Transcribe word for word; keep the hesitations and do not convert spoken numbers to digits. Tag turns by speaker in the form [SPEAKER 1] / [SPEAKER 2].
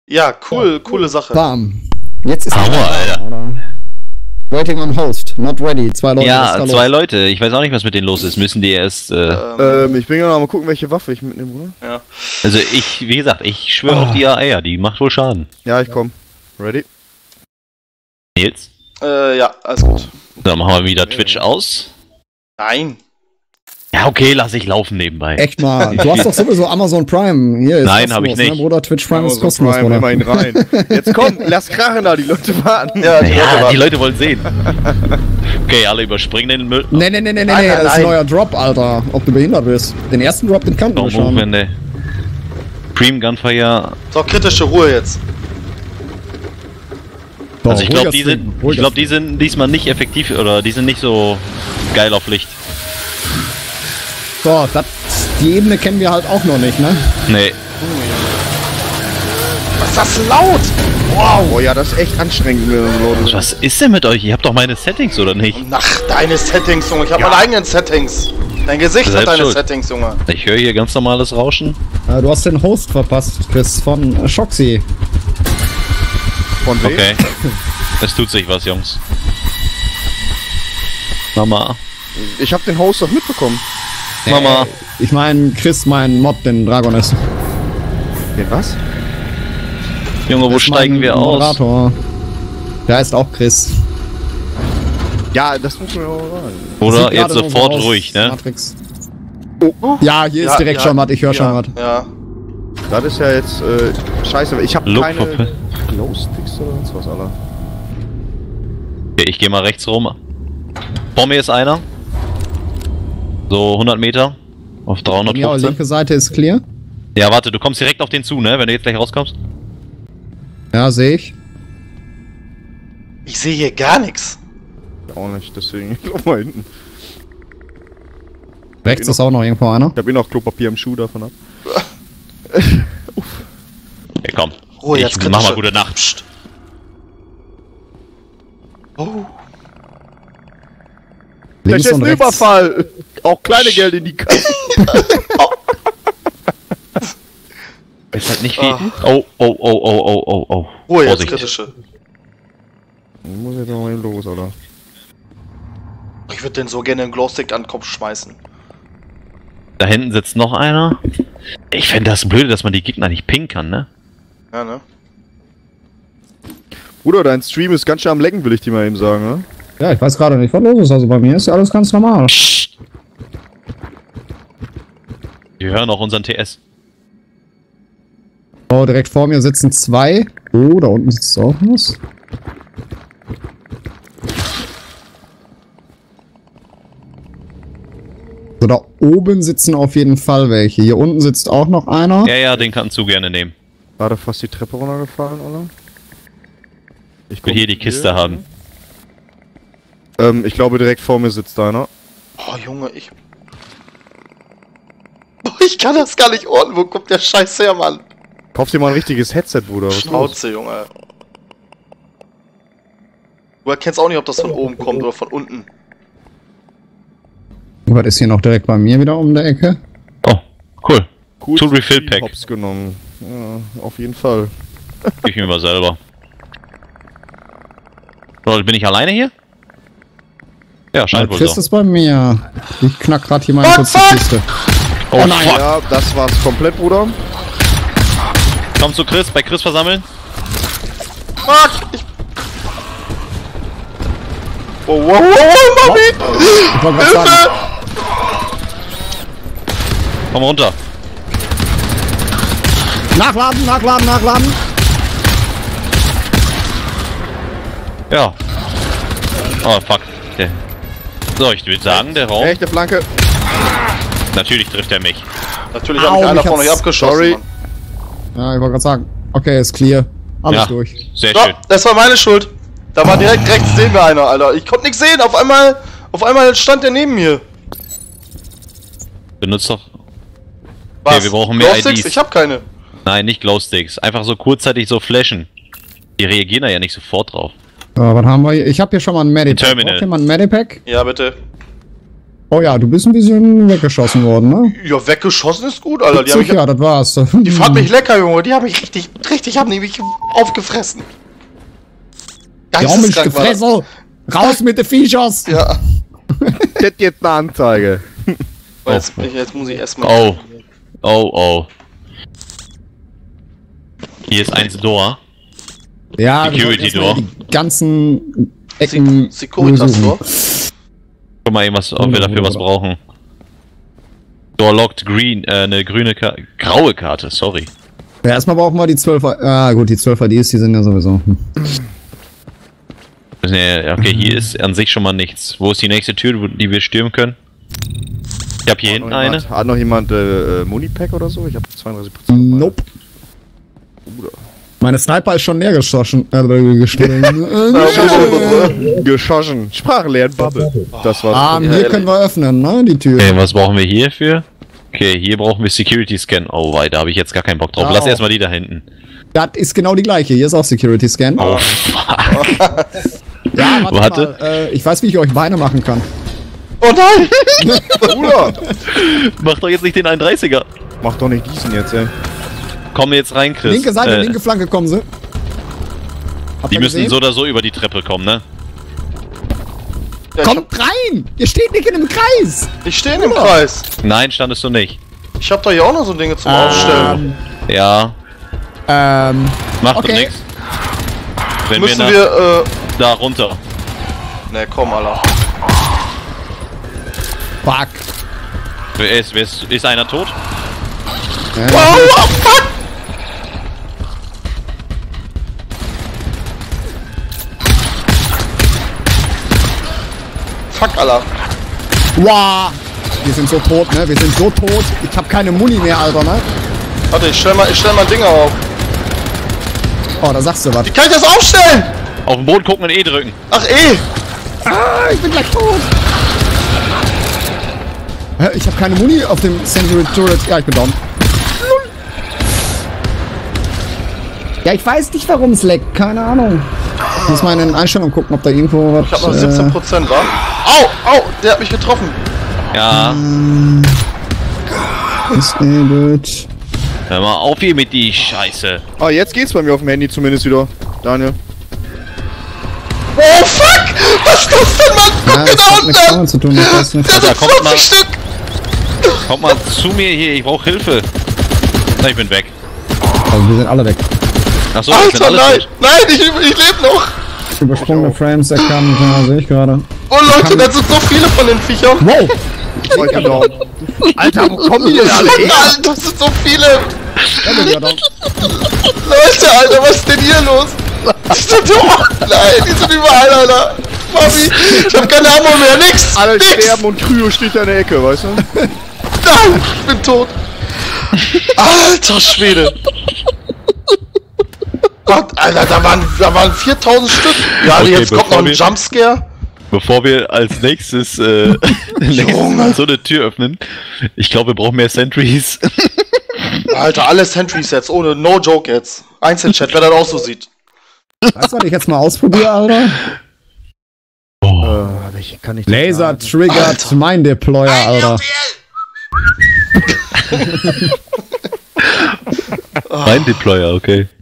[SPEAKER 1] Ja, cool, coole Sache.
[SPEAKER 2] Bam. Jetzt ist
[SPEAKER 3] Aua,
[SPEAKER 2] er
[SPEAKER 3] Alter.
[SPEAKER 2] oder? Waiting on host, not ready. Zwei Leute. was ist
[SPEAKER 3] Ja,
[SPEAKER 2] da
[SPEAKER 3] zwei
[SPEAKER 2] los?
[SPEAKER 3] Leute. Ich weiß auch nicht, was mit denen los ist. Müssen die erst. Äh,
[SPEAKER 1] Ähm,
[SPEAKER 4] Ähm, ich bin genau mal gucken, welche Waffe ich mitnehme, Bruder.
[SPEAKER 1] ja.
[SPEAKER 3] also ich, wie gesagt, ich schwöre
[SPEAKER 2] Ah.
[SPEAKER 3] auf die A R. Die macht wohl Schaden.
[SPEAKER 4] Ja, ich komm. Ready?
[SPEAKER 3] Nils?
[SPEAKER 1] Äh, ja, alles gut.
[SPEAKER 3] Dann machen wir wieder Twitch aus.
[SPEAKER 1] Nein.
[SPEAKER 3] Ja, okay, lass ich laufen nebenbei.
[SPEAKER 2] Echt mal. Du hast doch sowieso Amazon Prime. Hier ist
[SPEAKER 3] Nein, hab ich
[SPEAKER 2] kostenlos,
[SPEAKER 3] nicht.
[SPEAKER 2] Ne, Bruder, Twitch Prime ist
[SPEAKER 4] Amazon
[SPEAKER 2] kostenlos,
[SPEAKER 4] Prime,
[SPEAKER 2] Bruder.
[SPEAKER 4] immerhin rein. Jetzt komm, lass krachen da, die Leute warten.
[SPEAKER 1] Ja, die Leute
[SPEAKER 3] Ja,
[SPEAKER 1] warten.
[SPEAKER 3] die Leute wollen sehen. Okay, alle überspringen den Müll.
[SPEAKER 2] Nee, nee, nee, nee, nee,
[SPEAKER 1] Nein,
[SPEAKER 2] nee,
[SPEAKER 1] nein,
[SPEAKER 2] das ist ein
[SPEAKER 1] nein.
[SPEAKER 2] neuer Drop, Alter. Ob du behindert bist. Den ersten Drop, den kannten
[SPEAKER 3] No
[SPEAKER 2] wir schon.
[SPEAKER 3] Movement, Cream Gunfire.
[SPEAKER 1] So, kritische Ruhe jetzt.
[SPEAKER 2] So,
[SPEAKER 3] Also ich glaube,
[SPEAKER 2] ruhiger
[SPEAKER 3] die
[SPEAKER 2] Stream,
[SPEAKER 3] sind, ich
[SPEAKER 2] ruhiger
[SPEAKER 3] glaube, die sind diesmal nicht effektiv oder die sind nicht so geil auf Licht.
[SPEAKER 2] So, das, die Ebene kennen wir halt auch noch nicht, ne?
[SPEAKER 3] Nee.
[SPEAKER 1] Was ist das laut?
[SPEAKER 4] Wow. Oh ja, das ist echt anstrengend, wenn so laut ist.
[SPEAKER 3] Was ist denn mit euch? Ihr habt doch meine Settings, oder nicht?
[SPEAKER 1] Ach, deine Settings, Junge. Ich habe meine eigenen Settings. Dein Gesicht
[SPEAKER 3] Selbst
[SPEAKER 1] hat deine
[SPEAKER 3] schuld.
[SPEAKER 1] Settings, Junge.
[SPEAKER 3] Ich höre hier ganz normales Rauschen.
[SPEAKER 2] Äh, du hast den Host verpasst, Chris, von äh, Shoxy.
[SPEAKER 4] Von wem?
[SPEAKER 3] Okay. Es tut sich was, Jungs. Mama.
[SPEAKER 4] Ich hab den Host doch mitbekommen.
[SPEAKER 3] Mama.
[SPEAKER 2] Äh, ich meine, Chris, mein Mod, den Dragonis.
[SPEAKER 4] Den was?
[SPEAKER 3] Junge, wo
[SPEAKER 2] Das ist
[SPEAKER 3] steigen
[SPEAKER 2] mein
[SPEAKER 3] wir aus?
[SPEAKER 2] Moderator. Der heißt auch Chris.
[SPEAKER 4] Ja, das muss man ja auch sagen.
[SPEAKER 3] Oder
[SPEAKER 2] Sieht
[SPEAKER 3] jetzt
[SPEAKER 2] gerade nur so
[SPEAKER 3] sofort
[SPEAKER 2] aus,
[SPEAKER 3] ruhig, ne?
[SPEAKER 2] Matrix.
[SPEAKER 4] Oh,
[SPEAKER 2] Ja, hier ist direkt schon was, ich höre schon was.
[SPEAKER 1] Ja.
[SPEAKER 4] das ist ja jetzt äh, scheiße. Ich hab
[SPEAKER 3] Look
[SPEAKER 4] keine
[SPEAKER 3] for-
[SPEAKER 4] Glowsticks oder sonst was, Alter.
[SPEAKER 3] Okay, ich gehe mal rechts rum. Vor mir ist einer. So hundert Meter. Auf
[SPEAKER 2] Ja,
[SPEAKER 3] dreihundertfünfzehn.
[SPEAKER 2] linke Seite ist clear.
[SPEAKER 3] Ja, warte, du kommst direkt auf den zu, ne? Wenn du jetzt gleich rauskommst.
[SPEAKER 2] Ja, sehe ich.
[SPEAKER 1] Ich sehe hier gar nichts.
[SPEAKER 4] Auch nicht, deswegen. Ich glaub mal hinten.
[SPEAKER 2] Rechts ist auch noch irgendwo einer.
[SPEAKER 4] Ich hab eh noch Klopapier im Schuh davon ab.
[SPEAKER 3] Ja, komm.
[SPEAKER 1] Ruhe,
[SPEAKER 3] ich
[SPEAKER 1] jetzt
[SPEAKER 3] mach mal
[SPEAKER 1] kritische.
[SPEAKER 3] gute Nacht.
[SPEAKER 1] Psst. Oh.
[SPEAKER 4] Das
[SPEAKER 2] Links
[SPEAKER 4] ist
[SPEAKER 2] und
[SPEAKER 4] ein
[SPEAKER 2] rechts.
[SPEAKER 4] Überfall! Auch kleine Geld in die Kasse.
[SPEAKER 3] Ist halt nicht viel.
[SPEAKER 1] Ah.
[SPEAKER 3] Oh, oh, oh, oh, oh, oh, oh.
[SPEAKER 1] Ruhe, jetzt
[SPEAKER 3] Vorsicht.
[SPEAKER 1] kritische.
[SPEAKER 4] Muss jetzt noch mal los, Alter.
[SPEAKER 1] Ich würde den so gerne einen Glowstick an den Kopf schmeißen.
[SPEAKER 3] Da hinten sitzt noch einer. Ich finde das blöde, dass man die Gegner nicht pingen kann, ne?
[SPEAKER 1] Ja, ne?
[SPEAKER 4] Bruder, dein Stream ist ganz schön am Lecken, will ich dir mal eben sagen, ne?
[SPEAKER 2] Ja, ich weiß gerade nicht, was los ist. Also bei mir ist ja alles ganz normal.
[SPEAKER 3] Psst. Wir hören auch unseren T S.
[SPEAKER 2] Oh, direkt vor mir sitzen zwei. Oh, da unten sitzt auch was. So, da oben sitzen auf jeden Fall welche. Hier unten sitzt auch noch einer.
[SPEAKER 3] Ja, ja, den kannst du gerne nehmen.
[SPEAKER 4] Gerade fast die Treppe runtergefallen, oder?
[SPEAKER 3] Ich will hier die Kiste haben.
[SPEAKER 4] Ähm, ich glaube direkt vor mir sitzt einer.
[SPEAKER 1] Oh, Junge, ich... Oh, ich kann das gar nicht ordnen. Wo kommt der Scheiß her, Mann?
[SPEAKER 4] Kauf dir mal ein richtiges Headset, Bruder. Was ist los?
[SPEAKER 1] Schnauze, Junge. Du erkennst auch nicht, ob das von oben kommt oder von unten.
[SPEAKER 2] Was ist hier noch direkt bei mir wieder um der Ecke?
[SPEAKER 3] Oh, cool.
[SPEAKER 4] Cool
[SPEAKER 3] Two Refill Pack.
[SPEAKER 4] Hops genommen. Ja, auf jeden Fall.
[SPEAKER 3] Gib ich mir mal selber. Leute, bin ich alleine hier? Ja,
[SPEAKER 2] Ja,
[SPEAKER 3] scheint wohl
[SPEAKER 2] Chris
[SPEAKER 3] so.
[SPEAKER 2] ist bei mir. Ich knack gerade hier mal
[SPEAKER 1] Fuck,
[SPEAKER 2] kurz die
[SPEAKER 1] fuck!
[SPEAKER 2] Kiste.
[SPEAKER 3] Oh,
[SPEAKER 2] Oh nein.
[SPEAKER 3] fuck.
[SPEAKER 4] Ja, das war's komplett, Bruder.
[SPEAKER 3] Komm zu Chris, bei Chris versammeln.
[SPEAKER 1] Fuck! Ich... Oh, wow, wow, wow, Mami!
[SPEAKER 2] Ich wollte gerade sagen,
[SPEAKER 1] Hilfe!
[SPEAKER 3] Komm runter.
[SPEAKER 2] nachladen, nachladen, nachladen.
[SPEAKER 3] Ja. Oh, fuck. Der. So, ich würde sagen, der Raum.
[SPEAKER 4] Rechte Flanke.
[SPEAKER 3] Natürlich trifft er mich.
[SPEAKER 1] Natürlich hat
[SPEAKER 2] Au,
[SPEAKER 1] mich einer
[SPEAKER 2] mich
[SPEAKER 1] von euch
[SPEAKER 2] hat's-
[SPEAKER 1] abgeschossen.
[SPEAKER 4] Sorry.
[SPEAKER 1] Mann.
[SPEAKER 2] Ja, ich wollte gerade sagen. Okay, ist clear. Alles
[SPEAKER 3] Ja.
[SPEAKER 2] durch.
[SPEAKER 3] Sehr
[SPEAKER 1] So,
[SPEAKER 3] schön.
[SPEAKER 1] das war meine Schuld. Da war direkt rechts neben mir einer, Alter. Ich konnte nichts sehen. Auf einmal, auf einmal stand der neben mir.
[SPEAKER 3] Benutzt doch.
[SPEAKER 1] Was?
[SPEAKER 3] wir brauchen mehr
[SPEAKER 1] Glowsticks?
[SPEAKER 3] I Ds.
[SPEAKER 1] Ich hab keine.
[SPEAKER 3] Nein, nicht Glowsticks. Einfach so kurzzeitig so flashen. Die reagieren da ja nicht sofort drauf.
[SPEAKER 2] So, was haben wir hier? Ich habe hier schon mal ein Medipack.
[SPEAKER 3] Terminal.
[SPEAKER 2] Braucht jemand ein Medipack?
[SPEAKER 1] Ja, bitte.
[SPEAKER 2] Oh ja, du bist ein bisschen weggeschossen worden, ne?
[SPEAKER 1] Ja, weggeschossen ist gut, Alter. Die, haben mich,
[SPEAKER 2] ja, das war's.
[SPEAKER 1] die fand mich lecker, Junge. Die haben mich richtig, richtig, haben die mich aufgefressen.
[SPEAKER 2] Die haben mich gefressen. Raus mit den Viechers.
[SPEAKER 1] Ja.
[SPEAKER 4] Ich hätte jetzt eine Anzeige.
[SPEAKER 1] Oh. Jetzt, jetzt muss ich erstmal.
[SPEAKER 3] Oh. Oh, oh. Hier ist eins Door.
[SPEAKER 2] Ja,
[SPEAKER 3] Security Door.
[SPEAKER 2] Die ganzen Ecken.
[SPEAKER 1] Securitas Door.
[SPEAKER 3] Guck mal eben, was, ob wir dafür was brauchen. Door locked green, äh, eine grüne Karte. Graue Karte, sorry.
[SPEAKER 2] Ja, erstmal brauchen wir die zwölf. Ah, gut, die zwölf I Ds, die sind ja sowieso. Hm.
[SPEAKER 3] Okay, hier ist an sich schon mal nichts. Wo ist die nächste Tür, die wir stürmen können? Ich hab hier
[SPEAKER 4] Hat
[SPEAKER 3] hinten
[SPEAKER 4] noch
[SPEAKER 3] eine.
[SPEAKER 4] jemand, hat noch jemand äh, Munipack oder so? Ich hab zweiunddreißig Prozent.
[SPEAKER 2] Nope. Meine Sniper ist schon leer geschossen. Äh, geschossen.
[SPEAKER 4] Geschossen. Sprachlernen, Bubble. Das war's.
[SPEAKER 2] Ah, hier können wir öffnen, ne? Die Tür.
[SPEAKER 3] Okay, was brauchen wir hierfür? Okay, hier brauchen wir Security Scan. Oh, wei, da habe ich jetzt gar keinen Bock drauf. Lass
[SPEAKER 2] Oh.
[SPEAKER 3] erstmal die da hinten.
[SPEAKER 2] Das ist genau die gleiche. Hier ist auch Security Scan.
[SPEAKER 3] Oh, fuck.
[SPEAKER 2] Ja, warte,
[SPEAKER 3] Warte.
[SPEAKER 2] mal. Äh, ich weiß, wie ich euch Beine machen kann.
[SPEAKER 1] Oh nein!
[SPEAKER 4] Bruder!
[SPEAKER 3] Mach doch jetzt nicht den einunddreißiger.
[SPEAKER 4] Mach doch nicht diesen jetzt, ey.
[SPEAKER 3] Komm jetzt rein, Chris.
[SPEAKER 2] Linke Seite,
[SPEAKER 3] Äh,
[SPEAKER 2] linke Flanke kommen sie. Habt
[SPEAKER 3] Die
[SPEAKER 2] ihr
[SPEAKER 3] müssen
[SPEAKER 2] gesehen?
[SPEAKER 3] so oder so über die Treppe kommen, ne?
[SPEAKER 1] Ja, ich,
[SPEAKER 2] Kommt rein! Ihr steht nicht in einem Kreis!
[SPEAKER 1] hab, ich stehe im Kreis.
[SPEAKER 3] Nein, standest du nicht.
[SPEAKER 1] Ich hab da hier auch noch so Dinge zum Aufstellen.
[SPEAKER 3] Ja,
[SPEAKER 2] Ähm,
[SPEAKER 3] macht
[SPEAKER 2] Okay.
[SPEAKER 3] doch nichts. Wenn
[SPEAKER 1] Müssen
[SPEAKER 3] wir, nach,
[SPEAKER 1] wir, äh.
[SPEAKER 3] da runter.
[SPEAKER 1] Ne, komm, Alter.
[SPEAKER 2] fuck.
[SPEAKER 3] Wer Ist, wer ist, ist einer tot?
[SPEAKER 2] Ja.
[SPEAKER 1] Oh, oh, fuck! Fuck, Alter.
[SPEAKER 2] Wow! Wir sind so tot, ne? Wir sind so tot. Ich hab keine Muni mehr, Alter, ne?
[SPEAKER 1] Warte, ich stell mal, ich stell mal Dinger auf.
[SPEAKER 2] Oh, da sagst du was.
[SPEAKER 1] Wie kann ich das aufstellen?
[SPEAKER 3] Auf den Boden gucken und E drücken.
[SPEAKER 1] Ach, eh.
[SPEAKER 2] Ah, ich bin gleich tot! Hä, ich hab keine Muni auf dem Century Turret. Ja, ich bin down. Ja, ich weiß nicht, warum es leckt. Keine Ahnung. Ich muss mal in den Einstellungen gucken, ob da irgendwo was...
[SPEAKER 1] Ich hab noch siebzehn Prozent, wa? Au, au, der hat mich getroffen.
[SPEAKER 3] Ja,
[SPEAKER 2] Äh, disabled.
[SPEAKER 3] hör mal auf hier mit die Scheiße.
[SPEAKER 4] Ah, jetzt geht's bei mir auf dem Handy zumindest wieder. Daniel.
[SPEAKER 1] Oh, fuck! Was ist das denn, Mann? Guck
[SPEAKER 2] Ja,
[SPEAKER 1] dir
[SPEAKER 2] das
[SPEAKER 1] da
[SPEAKER 2] hat
[SPEAKER 1] unten
[SPEAKER 2] nichts
[SPEAKER 1] an!
[SPEAKER 2] damit zu tun. Ich weiß nicht.
[SPEAKER 1] Der
[SPEAKER 3] Da
[SPEAKER 1] hat
[SPEAKER 3] kommt mal-
[SPEAKER 1] fünfzig Stück!
[SPEAKER 3] Kommt mal zu mir hier, ich brauche Hilfe. Na, ich bin weg.
[SPEAKER 2] Also, wir sind alle weg.
[SPEAKER 3] Achso, ich bin
[SPEAKER 1] Alter,
[SPEAKER 3] alles
[SPEAKER 1] nein!
[SPEAKER 3] tot.
[SPEAKER 1] Nein, ich, ich lebe noch!
[SPEAKER 2] Übersprungene Frames erkannt, ja, sehe ich gerade.
[SPEAKER 1] Oh, Leute, da sind so viele von den Viechern!
[SPEAKER 2] Wow!
[SPEAKER 4] Oh, ich bin down. Alter, wo kommen die denn alle her?
[SPEAKER 1] Alter, das sind so viele!
[SPEAKER 2] Ja, bin ja down.
[SPEAKER 1] Leute, Alter, was ist denn hier los? Die sind doch... Nein, die sind überall, Alter! Mami, ich hab keine Ammo mehr, nix!
[SPEAKER 4] Alle
[SPEAKER 1] nix!
[SPEAKER 4] sterben und Kryo steht da in der Ecke, weißt du?
[SPEAKER 1] Nein, ich bin tot! Alter Schwede! Gott, Alter, da waren, da waren viertausend Stück! Ja,
[SPEAKER 3] Okay,
[SPEAKER 1] jetzt kommt noch ein
[SPEAKER 3] bevor wir-
[SPEAKER 1] Jumpscare.
[SPEAKER 3] Bevor wir als nächstes, äh, nächstes Mal so eine Tür öffnen, ich glaube, wir brauchen mehr Sentries.
[SPEAKER 1] Alter, alle Sentries jetzt, ohne No Joke jetzt. Einzelchat, wer das auch so sieht.
[SPEAKER 2] Weißt du, was ich jetzt mal ausprobiere, Alter?
[SPEAKER 4] Äh, welche kann ich denn
[SPEAKER 2] Laser
[SPEAKER 4] sagen?
[SPEAKER 2] triggert
[SPEAKER 1] Alter.
[SPEAKER 2] mein Deployer, Alter.
[SPEAKER 3] Mein Deployer, okay.